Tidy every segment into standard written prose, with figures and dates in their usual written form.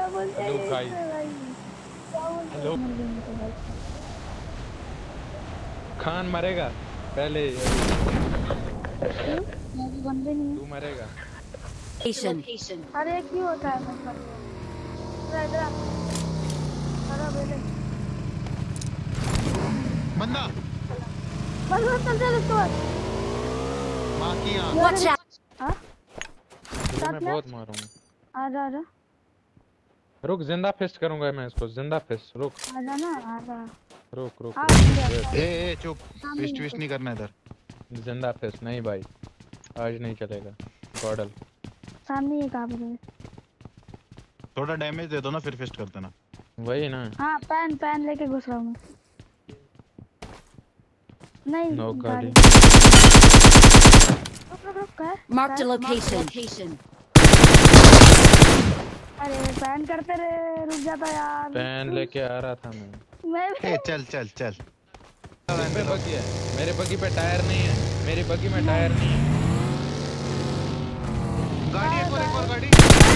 बोलते हेलो हैं गाइस। भाई? क्या बोलते हेलो। हैं? खान मरेगा पहले अभी। मैं बंदे नहीं तू मरेगा। Location. अरे क्यों होता है मेरे साथ? इधर इधर अरे बेले बंदा बस बस चल चल इसको बस। माँ की यहाँ। Watch out! हाँ तुझे साथ मैं में बहुत मारूंगा। आजा आजा रुक, जिंदा फेस्ट करूंगा मैं इसको। जिंदा फेस्ट। रुक आजा ना आजा। रुक रुक हाँ रुक। बंदे वेट। ए चुप, ट्विस्ट ट्विस्ट नहीं करना इधर। जिंदा फेस्ट नहीं भाई, आज नहीं चलेगा। गॉडल सामने ये कहाँ पे? थोड़ा डैमेज दे दो ना, फिर फेस्ट कर देना। वही ना। हाँ पैन पैन लेके घुस रहा हूँ मैं। नहीं नो गाड़ी। रुक रुक क्या है? Marked a location. अरे पैन करते रहे, रुक जाता यार। पैन लेके आ रहा था मैं। मैं ए चल चल चल। किस पे बगी है? मेरे बगी पे टायर नहीं है। मेरी बगी में टायर नहीं है। गाड़ी एक और गाड़ी।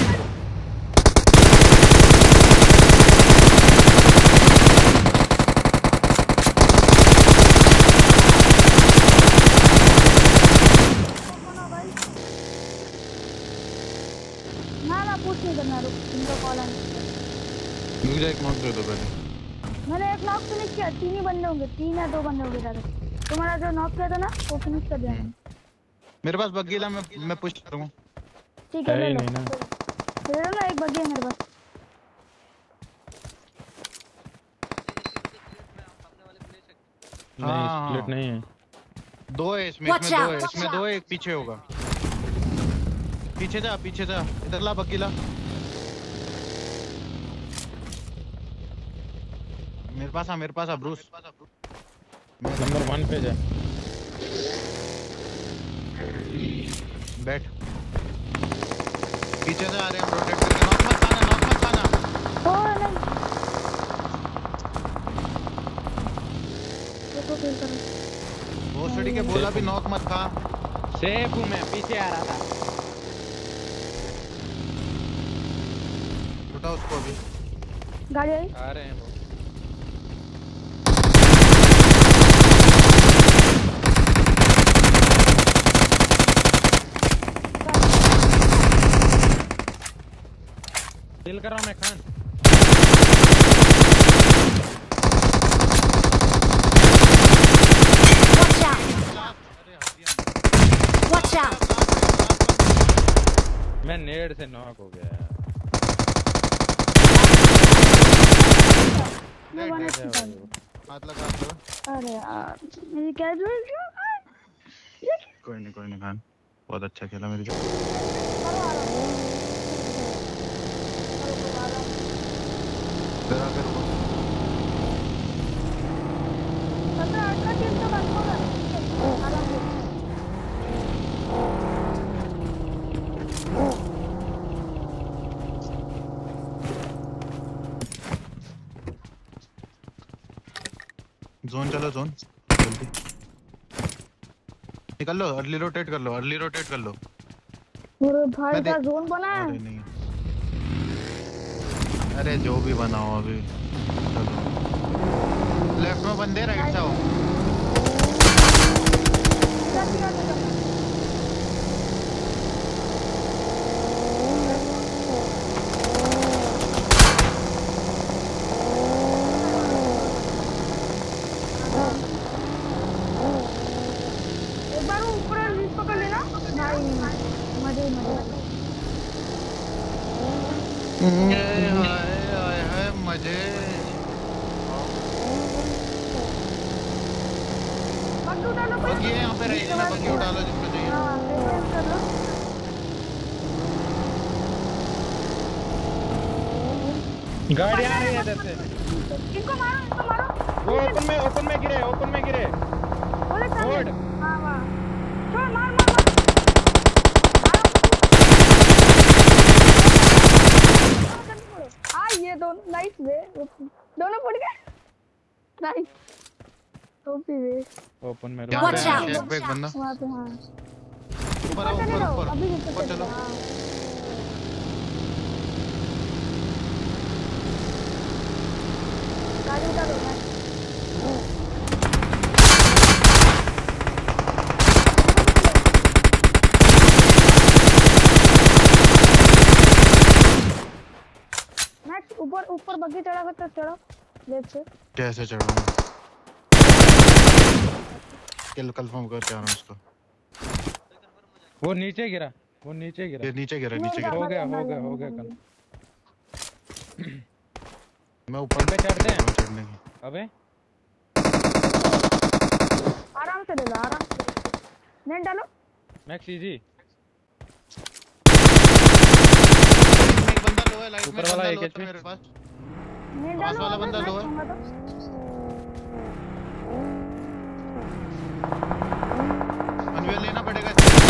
ना पूछ नहीं करना, रुक इनका कॉल आने। मुझे एक नॉक दे दो पहले। मैंने एक नॉक फिनिश किया। 3 ही बंदे होंगे, 3 या 2 बंदे होंगे ज्यादा। तुम्हारा जो नॉक किया था ना वो फिनिश कर दिया मैंने। मेरे पास बगीला, मैं पुश करूँ। ठीक है ले लो नहीं ना। ले लो ना, एक बगी है मेरे पास। नहीं स्प्लिट नहीं है। दो है इसमें, Watch दो है out! इसमें, दो है, एक पीछे होगा। पीछे जा इधर ला बगीला। मेरे पास आ ब्रूस। नंबर 1 पे जा। बैठ। पीछे से आ रहे हैं, रोटेट करके। नॉक मत खाना। ओ नहीं देखो किल करो। वो सड़ी के बोला भी नॉक मत खा। सेफ हूँ मैं, पीछे आ रहा था। उठा उसको अभी। गाड़ी आई। आ रहे हैं वो। किल कर रहा हूँ मैं Khan. Watch out! Watch out! मैं नेड से नॉक हो गया। मैं वन एच हाथ लगा। अरे यार मेरी कैजुअल कोई नहीं खान, बहुत अच्छा खेला मेरी। जोन चलो, जोन जल्दी निकल लो। अर्ली रोटेट कर लो। मेरे भाई का जोन बना है। अरे नहीं, अरे जो भी बनाओ अभी। चलो लेफ्ट में बंदे, राइट से आओ। एक बार वो ऊपर रीच पकड़ लेना भाई, मजे हाय मजे। बग्गी उठा लो कोई। बग्गी है यहाँ पे, रहेगी ना बग्गी, उठा लो जिसको चाहिए। हाँ एटीएम कर लो। गाड़ी आ रही है इधर से। इनको मारो। वो ओपन में गिरे। बोले छोड़। हाँ वाह छोड़, मार हाँ ये दोनों नाइस वे, दोनों फट गए। नाइस टोपी वे। ओपन में Watch out! एक पे एक बंदा वहाँ पे। हाँ ऊपर अभी चलो। हाँ। गाड़ी उठा दो मैं मैक्स ऊपर ऊपर बग्गी चढ़ा कर चढ़ो लेफ्ट से कैसे चढ़ाऊं? किल कंफर्म कर क्या रहा हूं उसको। वो नीचे गिरा, वो नीचे गिरा। ये नीचे गिरा, नीचे गिरा। हो गया कल। मैं ऊपर पे चढ़ते हैं चढ़ने की। अबे आराम से ले लो, आराम से नेट डालो मैक्स इजी। एक बंदा लो है, लाइट में ऊपर वाला एक बंदा लो HP है मेरे पास। नेट पास डालो वाला बंदा लो है। अनवेल लेना पड़ेगा।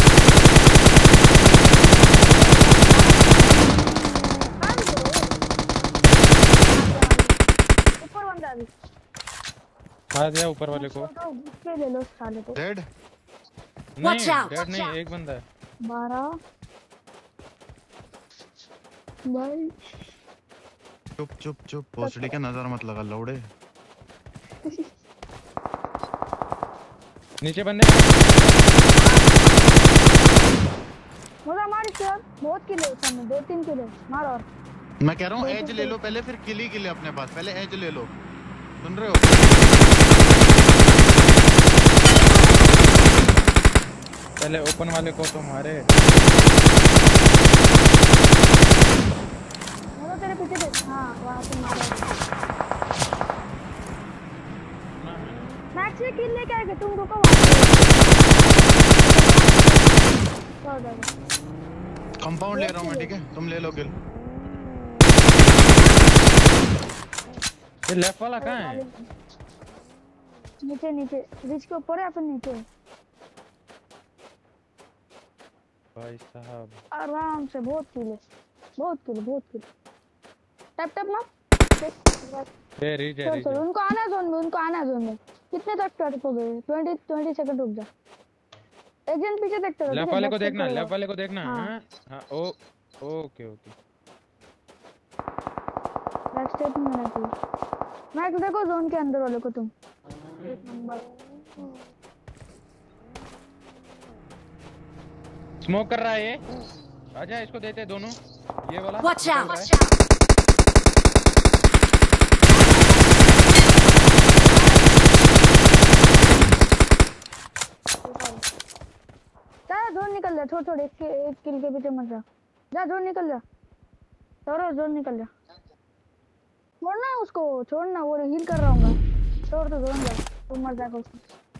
ऊपर बंदा अभी मार दिया ऊपर वाले को। उसके ले लो साले को। डेड Watch नहीं out, डेड watch नहीं, out. एक बंदा है। 12 भाई चुप चुप चुप, भोसड़ी के नजर मत लगा लौड़े। नीचे बंदे। मुझे मार इसके यार, बहुत किले सामने 2-3 किले मार। और मैं कह रहा हूँ एज ले लो पहले, फिर किल ही किल अपने पास। पहले एज ले लो, सुन रहे हो? पहले ओपन वाले को तो मारे। मुझे तेरे पीछे देख। हाँ वहाँ से मारा। मैक्स में किल लेके आएगा, तुम रुको वहाँ। कंपाउंड ले रहा हूँ मैं, ठीक है? तुम ले लो किल। ये लेफ्ट वाला कहाँ है? नीचे नीचे रिच के ऊपर है, अपन नीचे भाई साहब आराम से। बहुत किले टप टप मार। ये रीच है, रीच चल है। उनको आना जोन में, कितने तक टप हो गए? 20 सेकंड रुक जा। एक जन पीछे देखते रहो। लेफ्ट वाले को देखना, लेफ्ट वाले को देखना। हाँ। हाँ हाँ ओके। बैक स्टेप में रहती है। मैक्स देखो जोन के अंदर वाले को तुम। एक नंबर स्मोक कर रहा है ये। आजा इसको देते दोनों। ये वाला Watch निकल out. रहा है। जा जोन निकल जा, छोड़ एक किल के पीछे मत जा जोन निकल जा। सौरव जोन निकल जा। छोड़ना है उसको, छोड़ना, वो हील कर रहा हूँ। छोड़ तो जोन जा, तुम मर जाएगा उसको।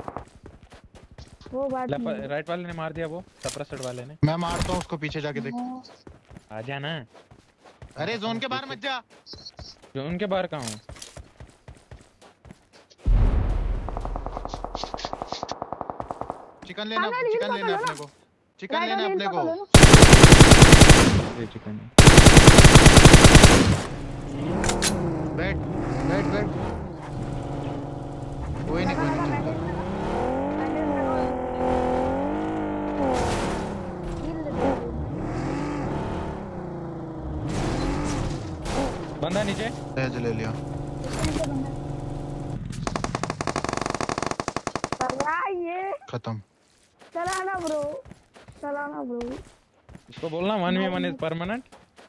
वो बात नहीं। राइट वाले ने मार दिया, वो सप्रेसर वाले ने। मैं मारता हूँ उसको, पीछे जाके देख। आजा ना। अरे जोन के बाहर मत जा। जो उनके बाहर कहाँ हूँ? चिकन लेना अपने को। चिकन लेना अपने को। ये चिकन है। बैठ। कोई नहीं। बंदा नीचे। एज ले लिया। ये खत्म। चलाना ब्रो। इसको बोलना 1v1 is permanent.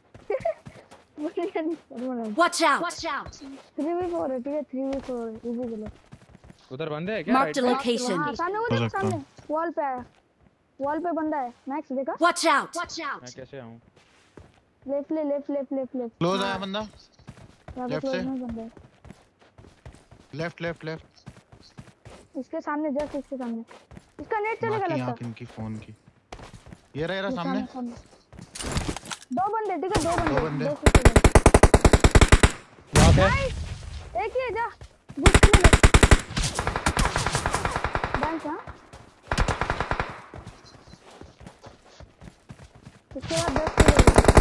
Watch out. 3v4 है, ठीक है? 3v4 है, इजी चलो। उधर बंदे है क्या? Marked a right पे? location. हाँ, सामने वो देख, सामने वॉल पे आया। वॉल पे बंदा है। मैक्स देखा? Watch out. मैं कैसे आऊँ? लेफ्ट क्लोज आया बंदा। यहाँ पे Left close से। में बंदा है। लेफ्ट। इसके सामने, जस्ट इसके सामने। इसका नेट चलेगा लगता है। इनकी फोन की। ये रहा सामने। दो बंदे, ठीक है? दो बंदे। नॉक है। एक ही है, जा बुश कर ले। बैंक। हाँ इसके बाद 10 किलो।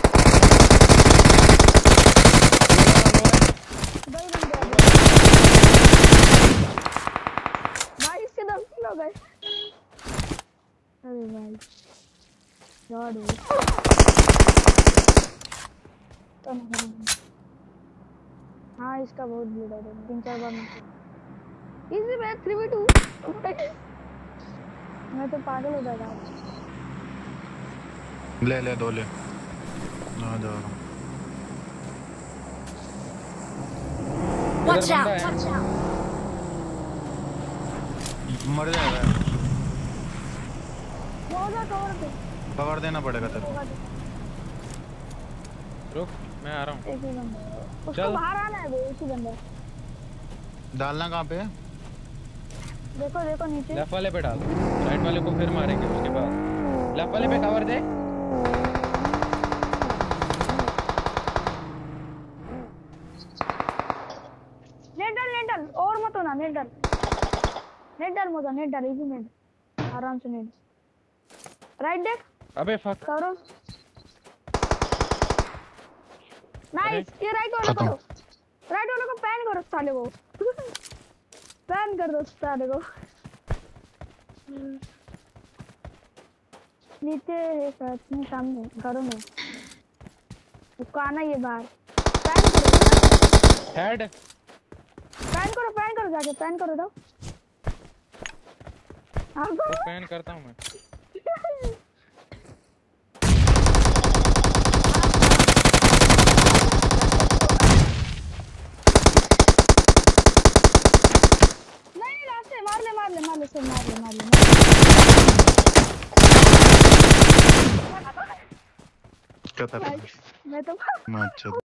दो ही बंदे हैं भाई, इसके 10 किलो गए। अरे भाई गॉड। हाँ इसका बहुत ब्लड है 3-4 बार में इजी मैच 3v2 मैं तो पागल हो जाएगा ले 2 ले ना जा रहा हूँ Watch इधर out! बंदा है। Watch out! मर जाएगा बहुत कवर पे कवर देना पड़ेगा तेरे को रुक मैं आ रहा हूँ एक ही बंदा उसको चल। बाहर आना है बे एक ही बंदा डालना कहाँ पे है देखो नीचे लेफ्ट वाले पे डाल राइट वाले को फिर मारेंगे उसके बाद लेफ्ट वाले पे कवर दे नेट डाल और मत होना नेट डाल इजी नेट आराम से नेट राइट देख अबे फक करो नाइस ये राइट वाले को पैन करो साले को पैन कर दो साले को नीचे है साथ में सामने घरों में उसको आना ये बाहर हेड पैन करो जाके पैन करो तो तो पैन करता हूँ मैं नहीं रास्ते मार ले क्या था मैं तो मैं अच्छा